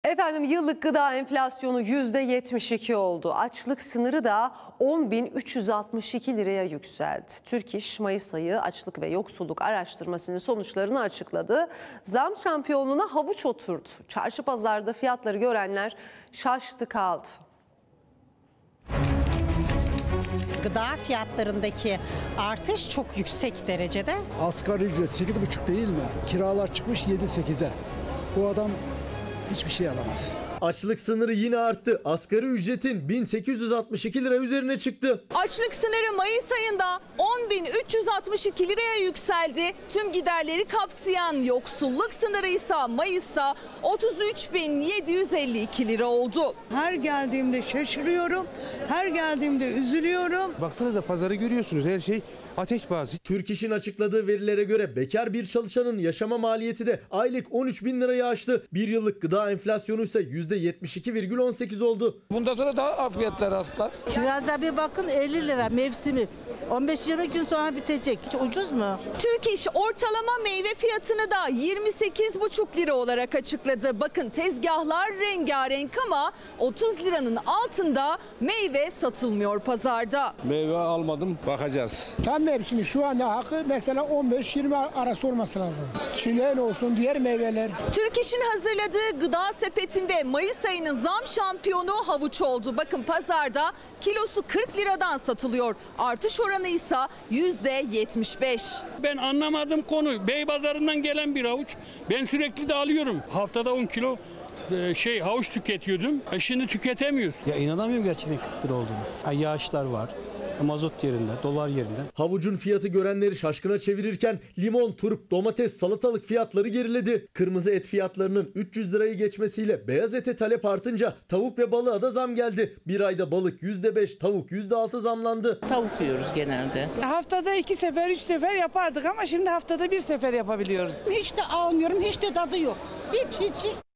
Efendim yıllık gıda enflasyonu %72 oldu. Açlık sınırı da 10.362 liraya yükseldi. Türk İş Mayıs ayı açlık ve yoksulluk araştırmasının sonuçlarını açıkladı. Zam şampiyonluğuna havuç oturdu. Çarşı pazarda fiyatları görenler şaştı kaldı. Gıda fiyatlarındaki artış çok yüksek derecede. Asgari ücret 8,5 değil mi? Kiralar çıkmış 7-8'e. Bu adam hiçbir şey alamaz. Açlık sınırı yine arttı. Asgari ücretin 1862 lira üzerine çıktı. Açlık sınırı Mayıs ayında 10.362 liraya yükseldi. Tüm giderleri kapsayan yoksulluk sınırı ise Mayıs'ta 33.752 lira oldu. Her geldiğimde şaşırıyorum, her geldiğimde üzülüyorum. Baksanıza pazarı görüyorsunuz, her şey ateş pahası. Türk İş'in açıkladığı verilere göre bekar bir çalışanın yaşama maliyeti de aylık 13.000 lirayı aştı. Bir yıllık gıda enflasyonu ise %72,18 oldu. Bundan sonra daha fiyatlar artar. Kiraza bir bakın 50 lira mevsimi. 15-20 gün sonra bitecek. Hiç ucuz mu? Türk İş ortalama meyve fiyatını da 28,5 lira olarak açıkladı. Bakın tezgahlar rengarenk ama 30 liranın altında meyve satılmıyor pazarda. Meyve almadım, bakacağız. Tam mevsimi şu anda hakkı mesela 15-20 arası olması lazım. Çileğin olsun, diğer meyveler. Türk İş'in hazırladığı gıda sepetinde Mayıs ayının zam şampiyonu havuç oldu. Bakın pazarda kilosu 40 liradan satılıyor. Artış oranı ise %75. Ben anlamadığım konu Beypazarı'ndan gelen bir havuç. Ben sürekli de alıyorum. Haftada 10 kilo havuç tüketiyordum. Şimdi tüketemiyoruz. Ya inanamıyorum gerçekten 40 lira olduğunu. Yağışlar var. Mazot yerinde, dolar yerinde. Havucun fiyatı görenleri şaşkına çevirirken limon, turp, domates, salatalık fiyatları geriledi. Kırmızı et fiyatlarının 300 lirayı geçmesiyle beyaz ete talep artınca tavuk ve balığa da zam geldi. Bir ayda balık %5, tavuk %6 zamlandı. Tavuk yiyoruz genelde. Haftada 2 sefer, 3 sefer yapardık ama şimdi haftada 1 sefer yapabiliyoruz. Hiç de almıyorum, hiç de tadı yok. Hiç.